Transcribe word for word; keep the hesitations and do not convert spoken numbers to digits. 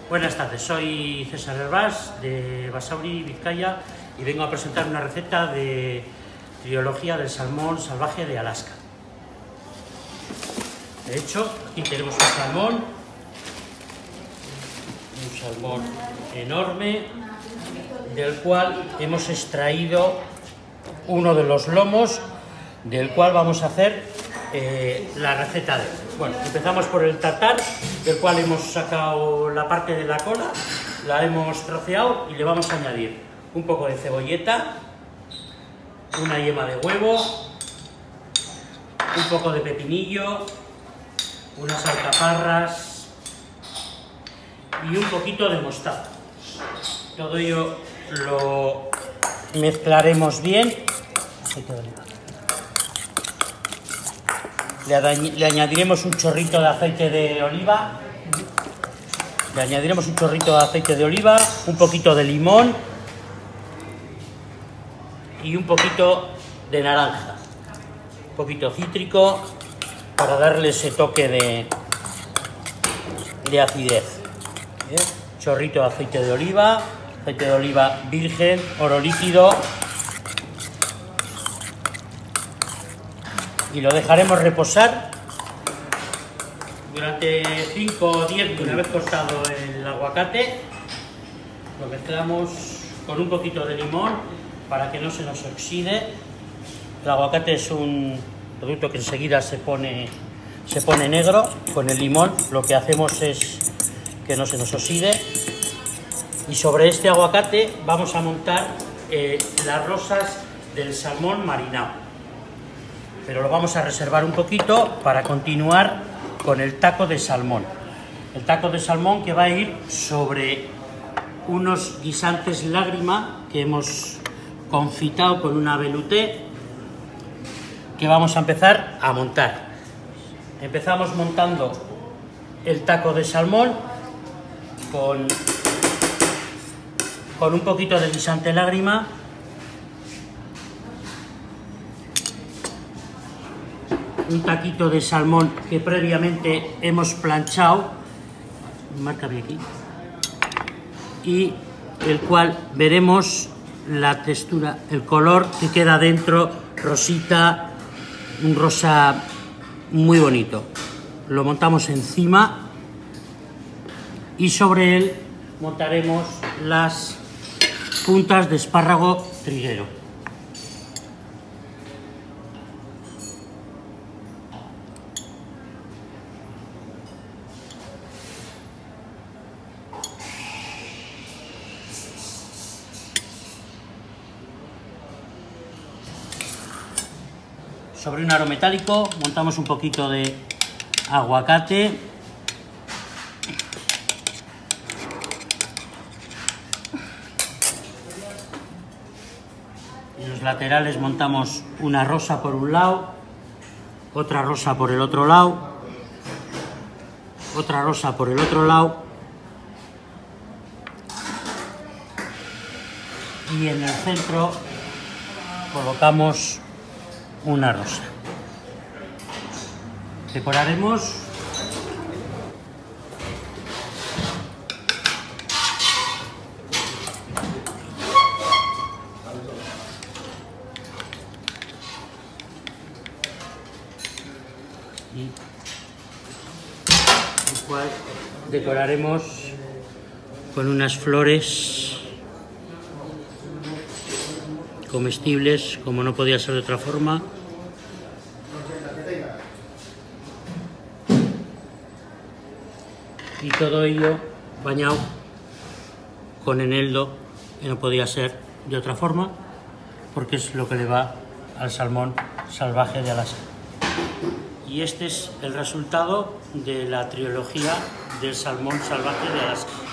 Buenas tardes, soy César Hervás de Basauri, Vizcaya, y vengo a presentar una receta de trilogía del salmón salvaje de Alaska. De hecho, aquí tenemos un salmón, un salmón enorme, del cual hemos extraído uno de los lomos, del cual vamos a hacer eh, la receta de él. Bueno, empezamos por el tartar, del cual hemos sacado la parte de la cola, la hemos troceado y le vamos a añadir un poco de cebolleta, una yema de huevo, un poco de pepinillo, unas alcaparras y un poquito de mostaza. Todo ello lo mezclaremos bien. Le, le añadiremos un chorrito de aceite de oliva. Le añadiremos un chorrito de aceite de oliva, un poquito de limón y un poquito de naranja. Un poquito cítrico para darle ese toque de, de acidez. ¿Bien? Chorrito de aceite de oliva, aceite de oliva virgen, oro líquido. Y lo dejaremos reposar durante cinco o diez minutos. Una vez cortado el aguacate, lo mezclamos con un poquito de limón para que no se nos oxide. El aguacate es un producto que enseguida se pone, se pone negro. Con el limón lo que hacemos es que no se nos oxide. Y sobre este aguacate vamos a montar eh, las rosas del salmón marinado. Pero lo vamos a reservar un poquito para continuar con el taco de salmón. El taco de salmón que va a ir sobre unos guisantes lágrima que hemos confitado con una velouté, que vamos a empezar a montar. Empezamos montando el taco de salmón con, con un poquito de guisante lágrima, un taquito de salmón que previamente hemos planchado, márcame aquí, y el cual veremos la textura, el color que queda dentro, rosita, un rosa muy bonito. Lo montamos encima y sobre él montaremos las puntas de espárrago triguero. Sobre un aro metálico montamos un poquito de aguacate, en los laterales montamos una rosa por un lado, otra rosa por el otro lado, otra rosa por el otro lado y en el centro colocamos una rosa. Decoraremos y el cual decoraremos con unas flores comestibles, como no podía ser de otra forma. Y todo ello bañado con eneldo, que no podía ser de otra forma, porque es lo que le va al salmón salvaje de Alaska. Y este es el resultado de la trilogía del salmón salvaje de Alaska.